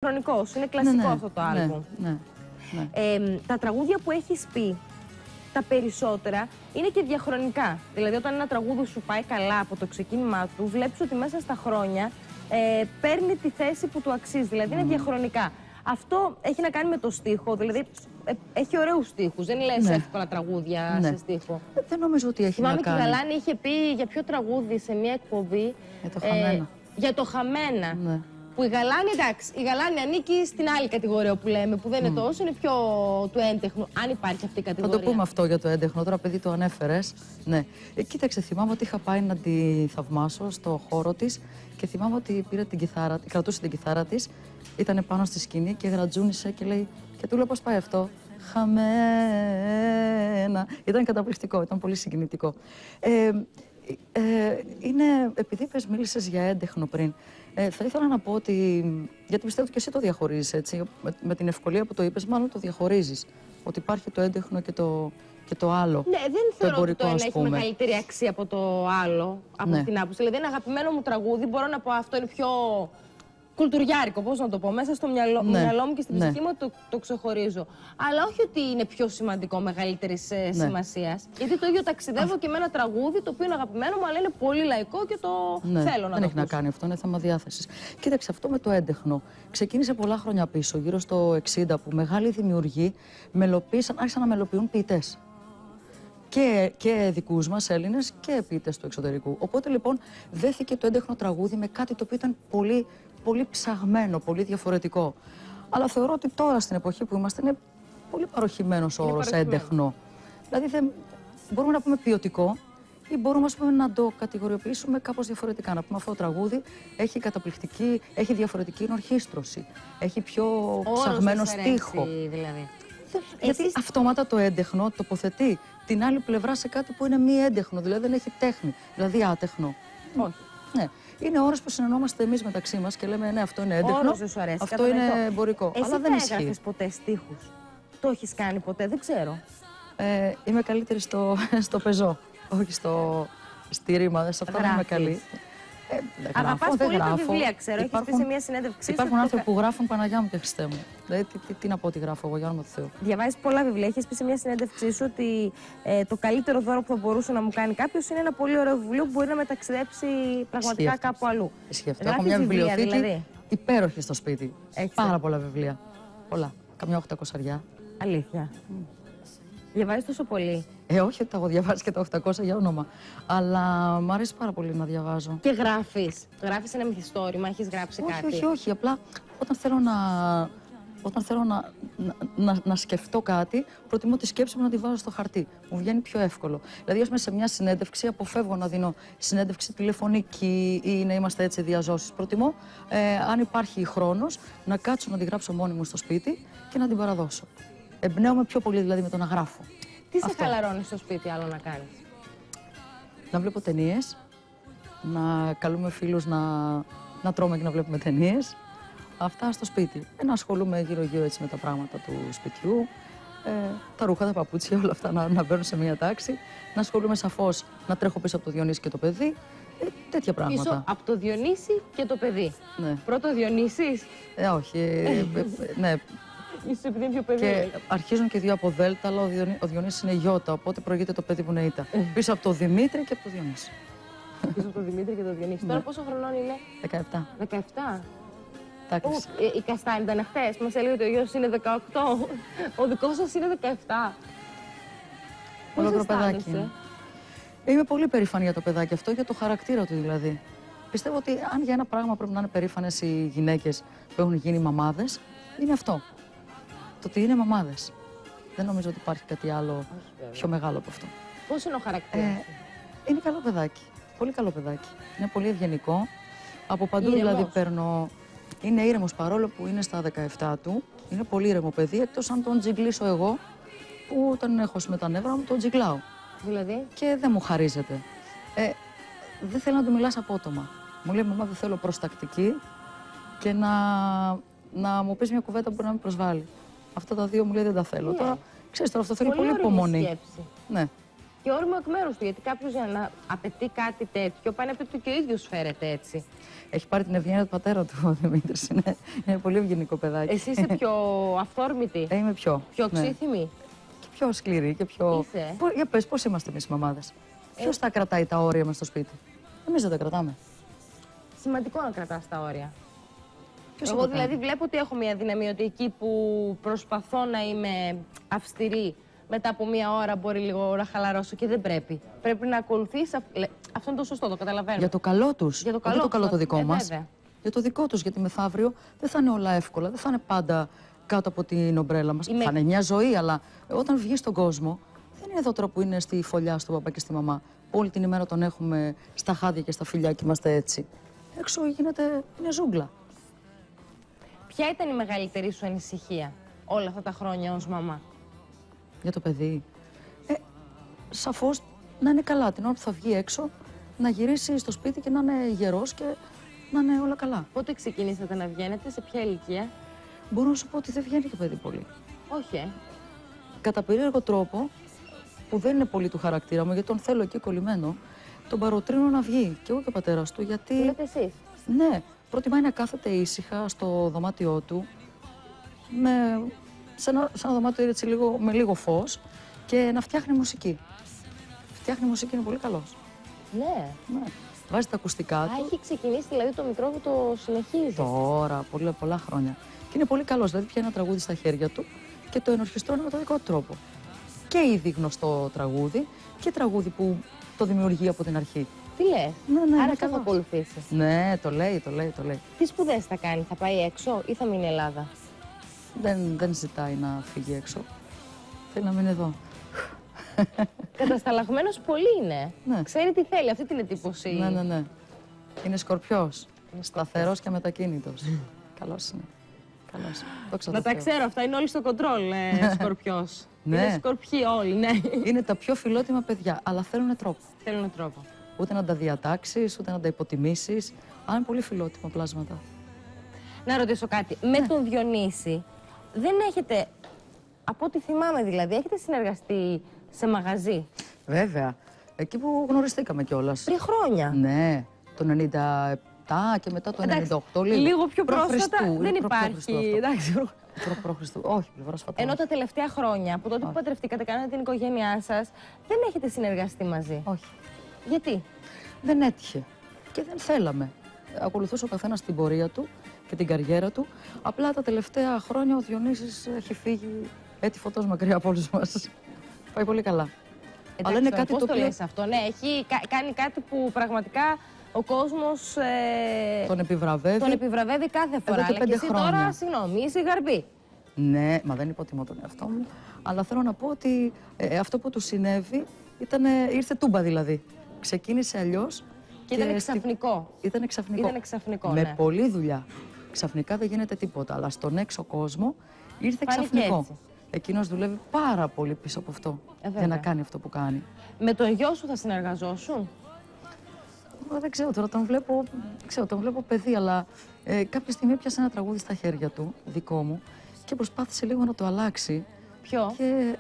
διαχρονικός, είναι κλασικό αυτό το άλμπουμ. Ναι. Τα τραγούδια που έχεις πει, τα περισσότερα είναι και διαχρονικά. Δηλαδή, όταν ένα τραγούδι σου πάει καλά από το ξεκίνημά του, βλέπεις ότι μέσα στα χρόνια παίρνει τη θέση που του αξίζει. Δηλαδή, είναι διαχρονικά. Αυτό έχει να κάνει με το στίχο, δηλαδή έχει ωραίους στίχους. Δεν λες εύκολα τραγούδια σε στίχο. Δεν νομίζω ότι έχει να κάνει. Θυμάμαι και η Γαλάνη είχε πει για ποιο τραγούδι σε μια εκπομπή. Για το Χαμένα. Για το Χαμένα. Ναι. Που η Γαλάνη, εντάξει, η Γαλάνη ανήκει στην άλλη κατηγορία που λέμε, που δεν είναι τόσο, είναι πιο του έντεχνου. Αν υπάρχει αυτή η κατηγορία. Θα το πούμε αυτό για το έντεχνο. Τώρα, παιδί, το ανέφερες. Ναι. Κοίταξε, θυμάμαι ότι είχα πάει να τη θαυμάσω στο χώρο της και θυμάμαι ότι πήρε την κιθάρα, κρατούσε την κιθάρα της, ήταν πάνω στη σκηνή και γρατζούνισε και λέει. Και του λέω πώς πάει αυτό. Χαμένα. Ήταν καταπληκτικό, ήταν πολύ συγκινητικό. Επειδή μίλησες για έντεχνο πριν, θα ήθελα να πω ότι, γιατί πιστεύω ότι και εσύ το διαχωρίζεις έτσι, με την ευκολία που το είπες, μάλλον το διαχωρίζεις, ότι υπάρχει το έντεχνο και το άλλο. Ναι, δεν θεωρώ ότι το ένα έχει πούμε. μεγαλύτερη αξία από το άλλο, από την άποψη. Δηλαδή, ένα αγαπημένο μου τραγούδι, μπορώ να πω αυτό είναι πιο κουλτουριάρικο, πώς να το πω, μέσα στο μυαλό μου και στην ψυχή μου το ξεχωρίζω. Αλλά όχι ότι είναι πιο σημαντικό, μεγαλύτερης σημασίας. Γιατί το ίδιο ταξιδεύω και με ένα τραγούδι το οποίο είναι αγαπημένο μου, αλλά είναι πολύ λαϊκό και το θέλω να το Δεν έχει να κάνει αυτό, είναι θέμα διάθεσης. Κοίταξε, αυτό με το έντεχνο ξεκίνησε πολλά χρόνια πίσω, γύρω στο 60, που μεγάλοι δημιουργοί άρχισαν να μελοποιούν ποιητές. Και δικούς μας Έλληνες και ποιητές του εξωτερικού. Οπότε λοιπόν δέθηκε το έντεχνο τραγούδι με κάτι το οποίο ήταν πολύ, πολύ ψαγμένο, πολύ διαφορετικό. Αλλά θεωρώ ότι τώρα στην εποχή που είμαστε είναι πολύ παροχημένος ο όρος έντεχνο. Δηλαδή μπορούμε να πούμε ποιοτικό ή μπορούμε να το κατηγοριοποιήσουμε κάπως διαφορετικά. Να πούμε αυτό το τραγούδι έχει διαφορετική ενορχήστρωση, έχει πιο ψαγμένο στίχο. Δηλαδή. Γιατί αυτόματα το έντεχνο τοποθετεί την άλλη πλευρά σε κάτι που είναι μη έντεχνο, δηλαδή δεν έχει τέχνη, δηλαδή άτεχνο. Όχι. Ναι. Είναι ώρες που συνεννόμαστε εμείς μεταξύ μας και λέμε ναι, αυτό είναι έντεχνο, αυτό είναι εμπορικό. Εσύ αλλά δεν ισχύει. Εσύ έγραφες ποτέ στίχους? Το έχεις κάνει ποτέ? Δεν ξέρω. Είμαι καλύτερη στο πεζό, όχι στη ρήμα, σε αυτό δεν είμαι καλή. Αγαπάς πολύ τα βιβλία, ξέρω. Έχεις πει σε μια συνέντευξή. Υπάρχουν άνθρωποι που γράφουν Παναγιά μου και Χριστέ μου. Δηλαδή, τι να πω ότι γράφω εγώ, για όνομα του Θεού. Διαβάζεις πολλά βιβλία. Έχεις πει σε μια συνέντευξή σου ότι το καλύτερο δώρο που θα μπορούσε να μου κάνει κάποιος είναι ένα πολύ ωραίο βιβλίο που μπορεί να μεταξιδέψει πραγματικά κάπου αλλού. Ισχύει αυτό. Έχω μια βιβλιοθήκη δηλαδή υπέροχη στο σπίτι. Έχεις πάρα πολλά βιβλία. Πολλά. Καμιά 800. Αλήθεια. Διαβάζεις τόσο πολύ? Όχι ότι τα έχω διαβάσει και τα 800 για όνομα. Αλλά μου αρέσει πάρα πολύ να διαβάζω. Και γράφεις? Γράφεις ένα μυθιστόρημα, έχεις γράψει κάτι? Όχι. Απλά όταν θέλω να σκεφτώ κάτι, προτιμώ τη σκέψη μου να τη βάζω στο χαρτί. Μου βγαίνει πιο εύκολο. Δηλαδή, ας πούμε, σε μια συνέντευξη αποφεύγω να δίνω συνέντευξη τηλεφωνική ή να είμαστε έτσι διαζώσεις. Προτιμώ, αν υπάρχει χρόνος, να κάτσω να τη γράψω μόνη μου στο σπίτι και να την παραδώσω. Εμπνέομαι πιο πολύ δηλαδή με το να γράφω. Τι σε χαλαρώνει στο σπίτι άλλο να κάνεις? Να βλέπω ταινίες, να καλούμε φίλους να τρώμε και να βλέπουμε ταινίες. Αυτά στο σπίτι. Να ασχολούμαι γύρω-γύρω έτσι με τα πράγματα του σπιτιού. Τα ρούχα, τα παπούτσια, όλα αυτά να μπαίνουν σε μια τάξη. Να ασχολούμαι σαφώς να τρέχω πίσω από το Διονύση και το παιδί. Τέτοια πράγματα. Πίσω από το Διονύση και το παιδί. Ναι. Πρώτο Διονύσης. Όχι. Ναι. Είσαι επειδή είναι πιο παιδί. Και αρχίζουν και δύο από Δέλτα, αλλά ο Διονύσης είναι Ιώτα, οπότε προηγείται το παιδί που είναι Ήτα. Πίσω από το Δημήτρη και από το Διονύση. Πίσω από το Δημήτρη και το Διονύση. Τώρα πόσο χρονών είναι? 17. 17. Η Καστάνη ήταν χθες. Μας έλεγε ότι ο γιος είναι 18. Ο δικός σας είναι 17. Ολόκληρο παιδάκι. Είμαι πολύ περήφανη για το παιδάκι αυτό, για το χαρακτήρα του δηλαδή. Πιστεύω ότι αν για ένα πράγμα πρέπει να είναι περήφανες οι γυναίκες που έχουν γίνει μαμάδες, είναι αυτό. Το ότι είναι μαμάδες. Δεν νομίζω ότι υπάρχει κάτι άλλο πιο μεγάλο από αυτό. Πώς είναι ο χαρακτήρας? Είναι καλό παιδάκι. Πολύ καλό παιδάκι. Είναι πολύ ευγενικό. Από παντού δηλαδή παίρνω. Είναι ήρεμος παρόλο που είναι στα 17 του. Είναι πολύ ήρεμο παιδί, εκτός αν τον τζιγκλίσω εγώ, που όταν έχω με τα νεύρα μου τον τζιγκλάω. Δηλαδή? Και δεν μου χαρίζεται. Δεν θέλω να του μιλάς απότομα. Μου λέει μαμά, δεν θέλω προστακτική και να μου πεις μια κουβέντα που μπορεί να με προσβάλλει. Αυτά τα δύο μου λέει δεν τα θέλω. Τώρα, ξέρεις, τώρα αυτό θέλει πολύ υπομονή. Σκέψη. Ναι. και όριμο εκ μέρους του. Γιατί κάποιος για να απαιτεί κάτι τέτοιο, πάει να πει ότι και ο ίδιος φέρεται έτσι. Έχει πάρει την ευγένεια του πατέρα του ο Δημήτρης. Είναι πολύ ευγενικό παιδάκι. Εσύ είσαι πιο αυθόρμητη. Είμαι πιο. Πιο ξύθυμη. Και πιο σκληρή και πιο. Είσαι. Για πες, πώς είμαστε εμείς οι μαμάδες. Ποιος τα κρατάει τα όρια μας στο σπίτι? Εμείς δεν τα κρατάμε. Σημαντικό να κρατάς τα όρια. Ποιος Εγώ θα το κάνει? δηλαδή βλέπω ότι έχω μια δύναμη ότι εκεί που προσπαθώ να είμαι αυστηρή, μετά από μία ώρα μπορεί λίγο να χαλαρώσω και δεν πρέπει. Πρέπει να ακολουθείς. Αυτό είναι το σωστό, το καταλαβαίνω. Για το καλό τους. Για το Όχι το καλό το δικό μας. βέβαια. Για το δικό τους. Γιατί μεθαύριο δεν θα είναι όλα εύκολα. Δεν θα είναι πάντα κάτω από την ομπρέλα μας. Θα είναι μια ζωή, αλλά όταν βγει στον κόσμο, δεν είναι εδώ τώρα που είναι στη φωλιά, στον παπά και στη μαμά. Όλη την ημέρα τον έχουμε στα χάδια και στα φιλιά και είμαστε έτσι. Έξω είναι ζούγκλα. Ποια ήταν η μεγαλύτερη σου ανησυχία όλα αυτά τα χρόνια ως μαμά? Για το παιδί. Σαφώς να είναι καλά. Την ώρα που θα βγει έξω, να γυρίσει στο σπίτι και να είναι γερός και να είναι όλα καλά. Πότε ξεκινήσατε να βγαίνετε, σε ποια ηλικία? Μπορώ να σου πω ότι δεν βγαίνει το παιδί πολύ. Όχι, Κατά περίεργο τρόπο, που δεν είναι πολύ του χαρακτήρα μου, γιατί τον θέλω εκεί κολλημένο, τον παροτρύνω να βγει. Και εγώ και ο πατέρας του, γιατί. Τι λέτε εσείς? Ναι, προτιμάει να κάθεται ήσυχα στο δωμάτιό του, σε ένα δωμάτιο έτσι με λίγο φως και να φτιάχνει μουσική. Φτιάχνει μουσική, είναι πολύ καλός. Ναι. Βάζει τα ακουστικά του. Έχει ξεκινήσει δηλαδή το μικρό που το συνεχίζει. Τώρα, πολλά χρόνια. Και είναι πολύ καλός, δηλαδή πιάνει ένα τραγούδι στα χέρια του και το ενορχιστρώνει με τον δικό του τρόπο. Και ήδη γνωστό τραγούδι και τραγούδι που το δημιουργεί από την αρχή. Τι λες? Ναι, Άρα αυτό θα ακολουθήσει. Ναι, το λέει. Τι σπουδές θα κάνει, θα πάει έξω ή θα μείνει Ελλάδα? Δεν ζητάει να φύγει έξω. Θέλει να μείνει εδώ. Κατασταλαγμένος πολύ είναι. Ναι. Ξέρει τι θέλει, αυτή την εντύπωση. Ναι. Είναι Σκορπιός. Σταθερός και μετακίνητος. Καλός είναι. Να τα ξέρω, αυτά είναι όλοι στο κοντρόλ, Σκορπιός. Ναι. Είναι Σκορπιοί όλοι, ναι. Είναι τα πιο φιλότιμα παιδιά, αλλά θέλουν τρόπο. Θέλουν τρόπο. Ούτε να τα διατάξεις, ούτε να τα υποτιμήσεις. Αλλά είναι πολύ φιλότιμα πλάσματα. Να ρωτήσω κάτι. Με τον Διονύση δεν έχετε, από ό,τι θυμάμαι δηλαδή, έχετε συνεργαστεί σε μαγαζί? Βέβαια. Εκεί που γνωριστήκαμε κιόλας. Πριν χρόνια. Ναι, το 97 και μετά το 98. Λίγο πιο πρόσφατα δεν υπάρχει. Εντάξει. Προ-Χριστού. Όχι, πρόσφατα. Ενώ τα τελευταία χρόνια, από τότε που παντρευτήκατε, κάνατε την οικογένειά σας, δεν έχετε συνεργαστεί μαζί. Όχι. Γιατί? Δεν έτυχε. Και δεν θέλαμε. Ακολουθούσε ο καθένας την πορεία του και την καριέρα του. Απλά τα τελευταία χρόνια ο Διονύσης έχει φύγει έτσι φωτός μακριά από όλους μας. Πάει πολύ καλά. Εντάξει, αλλά είναι κάτι πώς το οποίο... λες αυτό? Ναι, έχει κάνει κάτι που πραγματικά ο κόσμος τον επιβραβεύει κάθε φορά. Εδώ και 5 εσύ χρόνια. Τώρα, συγγνώμη, είσαι γαρμπή. Ναι, μα δεν υποτιμώ τον εαυτό μου. Αλλά θέλω να πω ότι αυτό που του συνέβη ήρθε τούμπα δηλαδή. Ξεκίνησε αλλιώς. Και ήταν ξαφνικό. Ήταν ξαφνικό. Ναι. Με πολλή δουλειά. Ξαφνικά δεν γίνεται τίποτα. Αλλά στον έξω κόσμο ήρθε ξαφνικό. Εκείνος δουλεύει πάρα πολύ πίσω από αυτό. Για να κάνει αυτό που κάνει. Με τον γιο σου θα συνεργαζόσουν? Δεν ξέρω τώρα, τον βλέπω παιδί, αλλά κάποια στιγμή έπιασε ένα τραγούδι στα χέρια του, δικό μου, και προσπάθησε λίγο να το αλλάξει. Ποιο?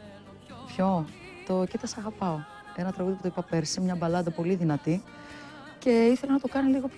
Το «Κοίτα σ' αγαπάω». Ένα τραγούδι που το είπα πέρσι, μια μπαλάντα πολύ δυνατή, και ήθελε να το κάνει λίγο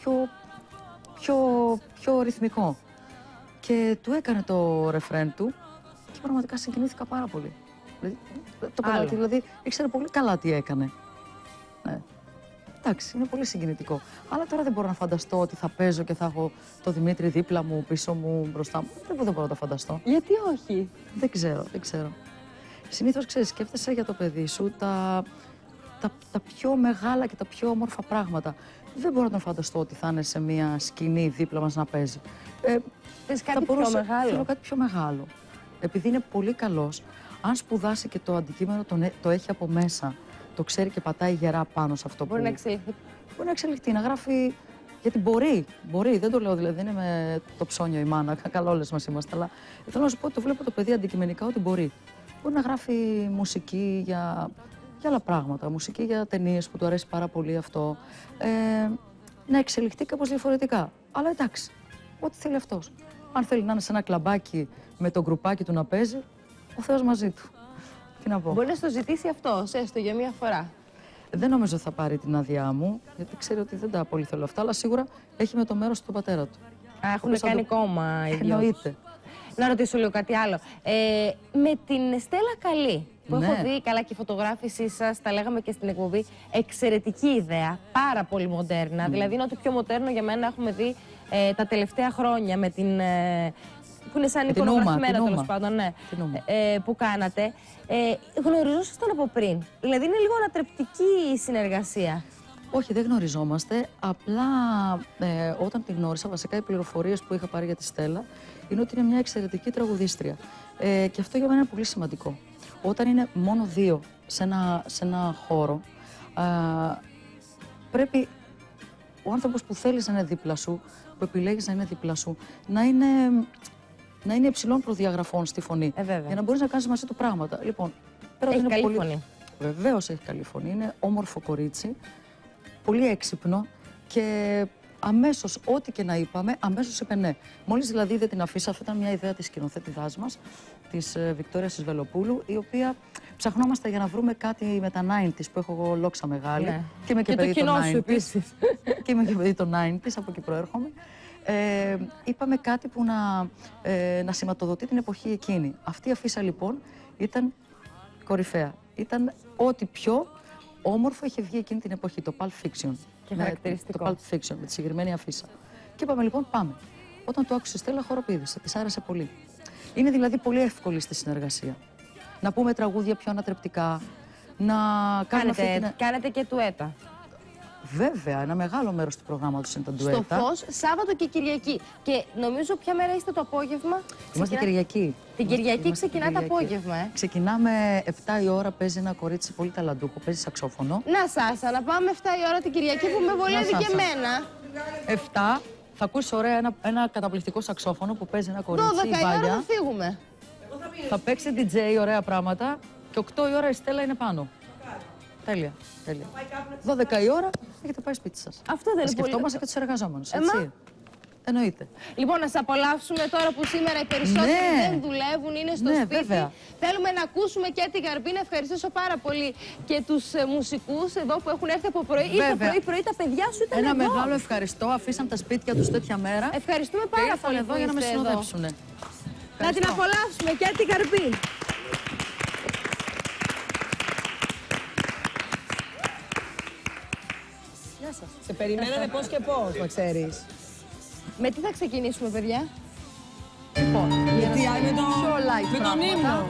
πιο ρυθμικό. Και του έκανε το ρεφρέν του και πραγματικά συγκινήθηκα πάρα πολύ. Δηλαδή, ήξερε πολύ καλά τι έκανε. Ναι. Εντάξει, είναι πολύ συγκινητικό. Αλλά τώρα δεν μπορώ να φανταστώ ότι θα παίζω και θα έχω το Δημήτρη δίπλα μου, πίσω μου, μπροστά μου. Δεν μπορώ να το φανταστώ. Γιατί όχι? Δεν ξέρω. Συνήθως, σκέφτεσαι για το παιδί σου τα πιο μεγάλα και τα πιο όμορφα πράγματα. Δεν μπορώ να τον φανταστώ ότι θα είναι σε μια σκηνή δίπλα μας να παίζει. Θες κάτι πιο μεγάλο? Θέλω κάτι πιο μεγάλο. Επειδή είναι πολύ καλός, αν σπουδάσει και το αντικείμενο το έχει από μέσα, το ξέρει και πατάει γερά πάνω σε αυτό μπορεί να εξελιχθεί. Μπορεί να εξελιχθεί, να γράφει. Γιατί μπορεί, δεν το λέω δηλαδή, δεν είμαι το ψώνιο η μάνα, καλό όλες μας είμαστε. Αλλά θέλω να σου πω ότι το βλέπω το παιδί αντικειμενικά ότι μπορεί. Μπορεί να γράφει μουσική για άλλα πράγματα, μουσική για ταινίες που του αρέσει πάρα πολύ αυτό. Να εξελιχθεί κάπως διαφορετικά. Αλλά εντάξει, ό,τι θέλει αυτός. Αν θέλει να είναι σε ένα κλαμπάκι με το γκρουπάκι του να παίζει, ο Θεός μαζί του. Τι να πω. Μπορεί να στο ζητήσει αυτό, έστω για μία φορά. Δεν νομίζω θα πάρει την άδειά μου, γιατί ξέρει ότι δεν τα πολύ θέλω αυτά, αλλά σίγουρα έχει με το μέρος του πατέρα του. Έχουν κάνει κόμμα οι δυο. Εννοείται. Να ρωτήσω λίγο κάτι άλλο. Με την Στέλλα Καλή, που Ναι. έχω δει καλά και η φωτογράφησή σας, τα λέγαμε και στην εκπομπή, εξαιρετική ιδέα, πάρα πολύ μοντέρνα. Δηλαδή είναι ό,τι πιο μοντέρνο για μένα έχουμε δει τα τελευταία χρόνια με την... που είναι σαν εικονογραφημένα τέλος πάντων, ναι, που κάνατε. Γνωριζόσασταν από πριν. Δηλαδή είναι λίγο ανατρεπτική η συνεργασία. Όχι, δεν γνωριζόμαστε. Απλά όταν τη γνώρισα, βασικά οι πληροφορίες που είχα πάρει για τη Στέλλα είναι ότι είναι μια εξαιρετική τραγουδίστρια. Και αυτό για μένα είναι πολύ σημαντικό. Όταν είναι μόνο δύο σε ένα χώρο, πρέπει ο άνθρωπος που θέλεις να είναι δίπλα σου, που επιλέγεις να είναι δίπλα σου, να είναι υψηλών προδιαγραφών στη φωνή. Για να μπορείς να κάνεις μαζί του πράγματα. Λοιπόν, έχει καλή φωνή. Βεβαίως έχει καλή φωνή. Είναι όμορφο κορίτσι, πολύ έξυπνο και αμέσως, ό,τι και να είπαμε, αμέσως είπε ναι. Μόλις δηλαδή δεν την αφήσα, αυτή ήταν μια ιδέα της σκηνοθέτηδάς μας, της Βικτόριας της Βελοπούλου, η οποία ψαχνόμαστε για να βρούμε κάτι με τα 90's που έχω εγώ λόξα μεγάλη. Ναι. Και είμαι και παιδί το των κοινό σου 90's. επίσης. Και είμαι και παιδί των 90's, από εκεί προέρχομαι. Είπαμε κάτι που να σηματοδοτεί την εποχή εκείνη. Αυτή η αφίσα λοιπόν ήταν κορυφαία. Ήταν ό,τι πιο όμορφο είχε βγει εκείνη την εποχή, το Pulp Fiction. Και χαρακτηριστικό. Το Pulp Fiction, με τη συγκεκριμένη αφίσα. Και είπαμε λοιπόν πάμε. Όταν το άκουσε η Στέλλα, χοροπήδησε, της άρεσε πολύ. Είναι δηλαδή πολύ εύκολη στη συνεργασία. Να πούμε τραγούδια πιο ανατρεπτικά, να κάνουμε Κάνετε και τουέτα. Βέβαια, ένα μεγάλο μέρος του προγράμματος είναι τα ντουέτα. Στο Φως, Σάββατο και Κυριακή. Και νομίζω ποια μέρα είστε το απόγευμα? Είμαστε Κυριακή. Την Κυριακή ξεκινά το απόγευμα, Ξεκινάμε 7 η ώρα, παίζει ένα κορίτσι πολύ ταλαντούχο, παίζει σαξόφωνο. Να Σάσα, να πάμε 7 η ώρα την Κυριακή που με βολεύει και εμένα. 7, θα ακούσει ωραία ένα καταπληκτικό σαξόφωνο που παίζει ένα κορίτσι. 12 η ώρα θα φύγουμε. Θα παίξει DJ, ωραία πράγματα. Και 8 η ώρα η Στέλλα είναι πάνω. Τέλεια. 12 η ώρα έχετε πάει σπίτι σας. Αυτό δεν είναι πολύ. Σκεφτόμαστε και τους εργαζόμενους, έτσι. Εννοείται. Λοιπόν, να σας απολαύσουμε τώρα που σήμερα οι περισσότεροι δεν δουλεύουν, είναι στο σπίτι. Βέβαια. Θέλουμε να ακούσουμε και την Γαρμπή. Να ευχαριστήσω πάρα πολύ και τους μουσικούς εδώ που έχουν έρθει από πρωί. Ήρθε πρωί τα παιδιά σου ήταν Ένα εδώ. μεγάλο ευχαριστώ. Αφήσαν τα σπίτια τους τέτοια μέρα. Ευχαριστούμε πάρα πολύ εδώ για να με συνοδεύσουν. Να την απολαύσουμε και την Γαρμπή. Σε περιμένανε πώς και πώς, να ξέρεις. Με τι θα ξεκινήσουμε, παιδιά? Λοιπόν, με τον ύμνο.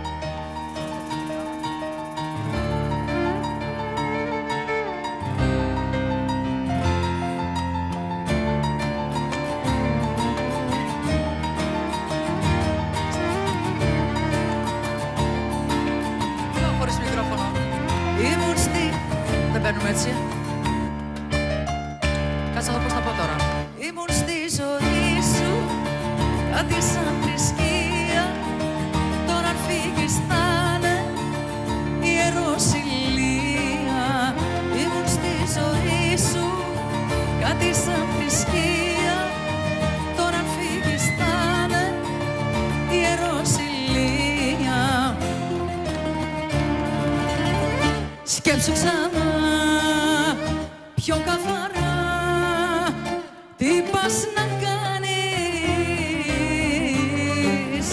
χωρίς μικρόφωνο. Ήμουν δεν παίρνουμε έτσι. Κάτσε να δω πώς θα πω τώρα. Ήμουν στη ζωή σου κάτι σαν θρησκεία. Τώρα αν φύγεις θα είναι ιεροσυλία. Ήμουν στη ζωή σου κάτι σαν θρησκεία. Τώρα αν φύγεις θα είναι ιεροσυλία. Σκέψου ξανά πιο καθαρά τι πας να κάνεις.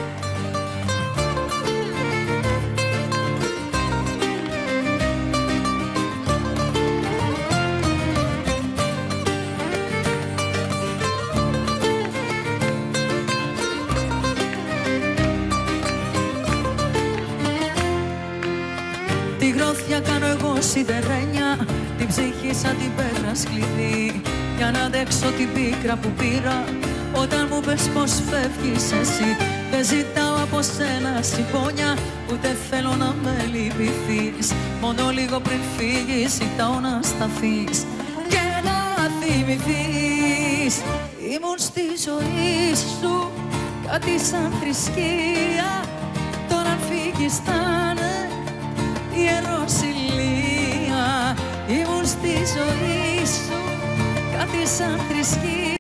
Τη γροθιά κάνω εγώ σιδερένια, την ψυχή σαν την πέτρα σκληρή. Για να αντέξω την πίκρα που πήρα όταν μου πες πως φεύγεις εσύ. Δεν ζητάω από σένα συμπόνια, ούτε θέλω να με λυπηθείς. Μόνο λίγο πριν φύγεις ζητάω να σταθείς και να θυμηθείς. Ήμουν στη ζωή σου κάτι σαν θρησκεία. Τώρα αν φύγεις θα είναι ιεροσυλία. Ήμουν στη ζωή σου κάτι σαν θρησκεία.